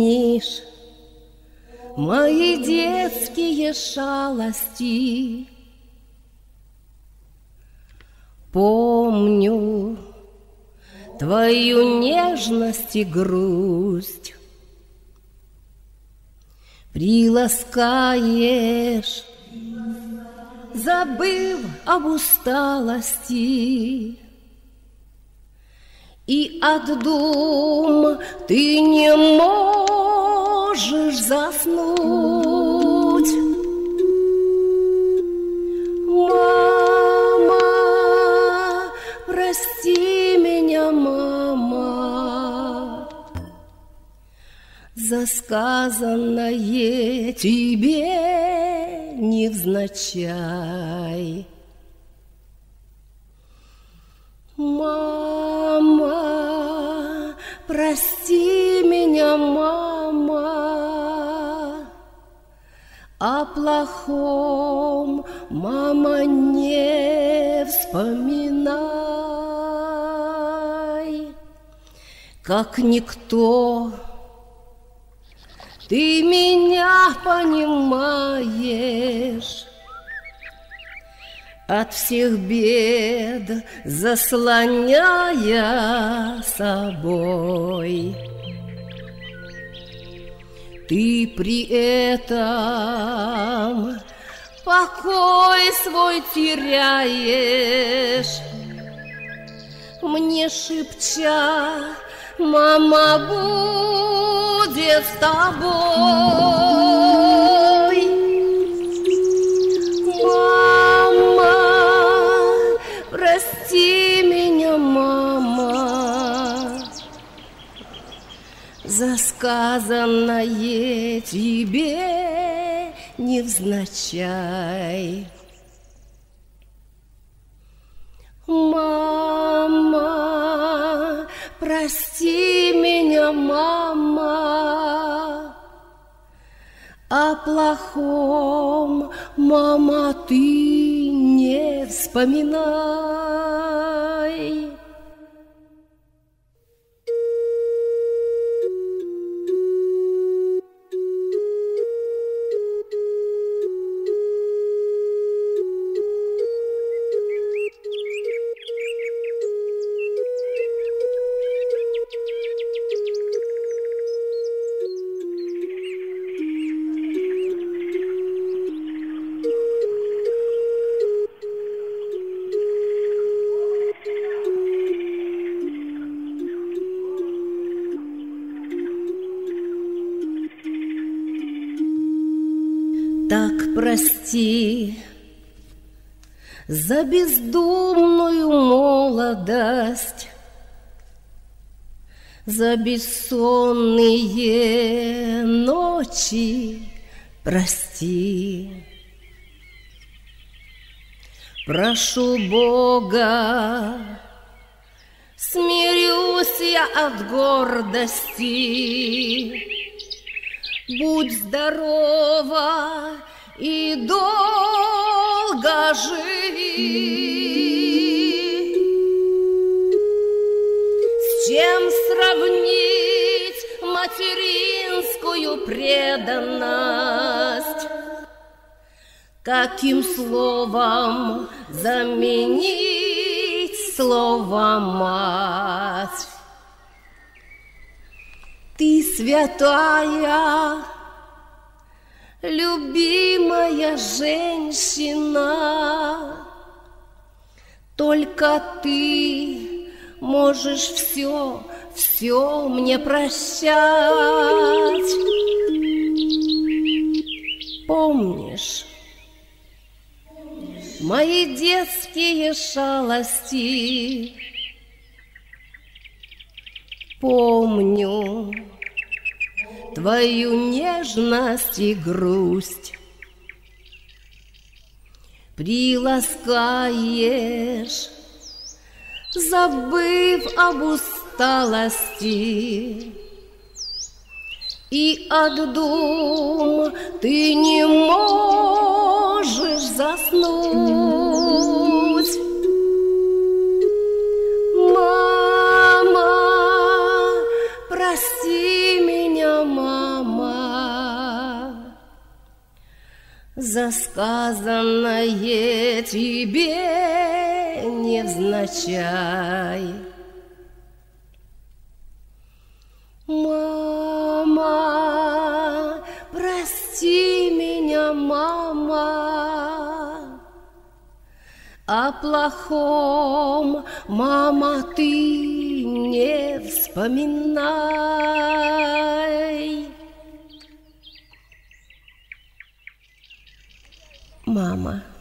помнишь мои детские шалости? Помню твою нежность и грусть. Приласкаешь, забыв об усталости, и от дум ты не можешь заснуть. Мама, прости меня, мама, за сказанное тебе невзначай. Мама, прости меня, мама, о плохом, мама, не вспоминай. Как никто ты меня понимаешь, от всех бед заслоняя собой. Ты при этом покой свой теряешь, мне шепча: мама будет с тобой. Мама, прости меня, мама, за сказанное тебе невзначай. Мама, прости меня, мама, о плохом, мама, ты не вспоминай. Так прости за бездумную молодость, за бессонные ночи прости. Прошу Бога, смирюсь я от гордости. Будь здорова и долго живи. С чем сравнить материнскую преданность? Каким словом заменить слово «мать»? Ты святая, любимая женщина, только ты можешь все мне прощать. Помнишь мои детские шалости? Помню твою нежность и грусть. Приласкаешь, забыв об усталости, и от дум ты не можешь заснуть. Мама, прости меня, мама, за сказанное тебе невзначай. Мама, прости меня, мама, о плохом, мама, ты не вспоминай. Мама.